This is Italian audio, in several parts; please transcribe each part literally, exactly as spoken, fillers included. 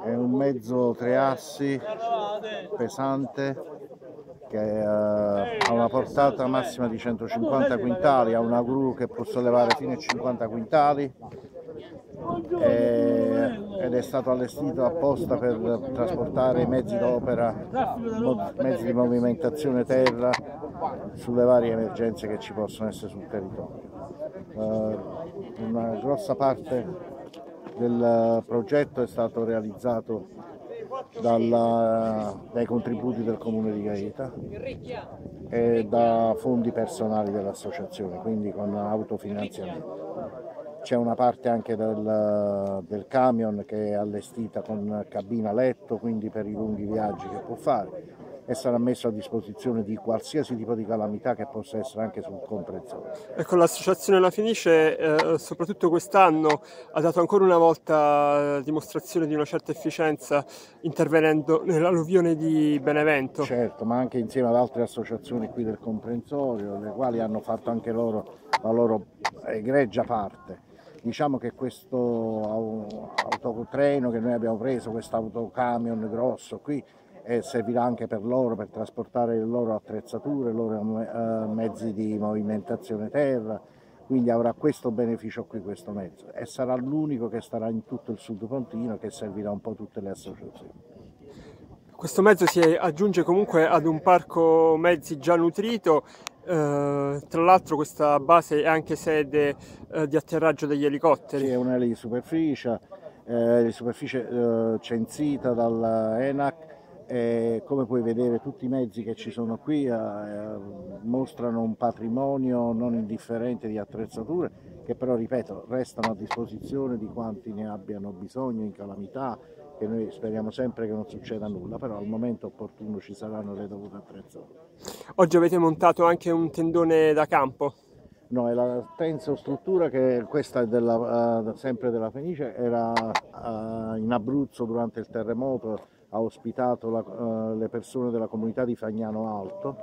È un mezzo tre assi pesante che eh, ha una portata massima di centocinquanta quintali, ha una gru che può sollevare fino a cinquanta quintali e, ed è stato allestito apposta per trasportare mezzi d'opera, mezzi di movimentazione terra sulle varie emergenze che ci possono essere sul territorio. Uh, una grossa parte del progetto è stato realizzato dalla, dai contributi del Comune di Gaeta e da fondi personali dell'associazione, quindi con autofinanziamento. C'è una parte anche del, del camion che è allestita con cabina letto, quindi per i lunghi viaggi che può fare, e sarà messo a disposizione di qualsiasi tipo di calamità che possa essere anche sul comprensorio. Ecco, l'associazione La Fenice, eh, soprattutto quest'anno, ha dato ancora una volta dimostrazione di una certa efficienza intervenendo nell'alluvione di Benevento. Certo, ma anche insieme ad altre associazioni qui del comprensorio, le quali hanno fatto anche loro la loro egregia parte. Diciamo che questo autotreno che noi abbiamo preso, questo autocamion grosso qui, e servirà anche per loro, per trasportare le loro attrezzature, i loro eh, mezzi di movimentazione terra, quindi avrà questo beneficio qui questo mezzo e sarà l'unico che starà in tutto il sud pontino, che servirà un po' tutte le associazioni. Questo mezzo si aggiunge comunque ad un parco mezzi già nutrito, eh, tra l'altro questa base è anche sede eh, di atterraggio degli elicotteri. Sì, è un'ele di superficie, eh, di superficie eh, censita dall'ENAC. E come puoi vedere tutti i mezzi che ci sono qui eh, mostrano un patrimonio non indifferente di attrezzature che però, ripeto, restano a disposizione di quanti ne abbiano bisogno in calamità, che noi speriamo sempre che non succeda nulla, però al momento opportuno ci saranno le dovute attrezzature. Oggi avete montato anche un tendone da campo? No, è la tensostruttura, che questa è della, uh, sempre della Fenice, era uh, in Abruzzo durante il terremoto, ha ospitato la, uh, le persone della comunità di Fagnano Alto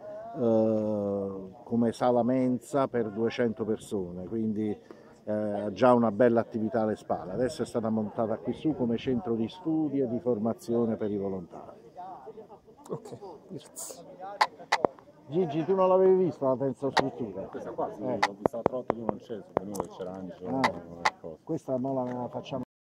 uh, come sala mensa per duecento persone, quindi ha uh, già una bella attività alle spalle. Adesso è stata montata qui su come centro di studi e di formazione per i volontari. Ok, grazie. Gigi, tu non l'avevi vista la tensostruttura? Questa qua sì, eh. Ho visto la trottola, non c'è, su noi c'era Angelo. Ah, questa non la facciamo.